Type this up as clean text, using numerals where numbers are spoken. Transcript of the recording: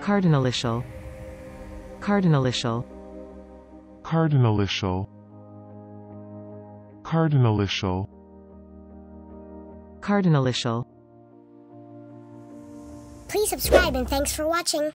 cardinalitial, cardinalitial, cardinalitial, cardinalitial, cardinalitial. Please subscribe and thanks for watching.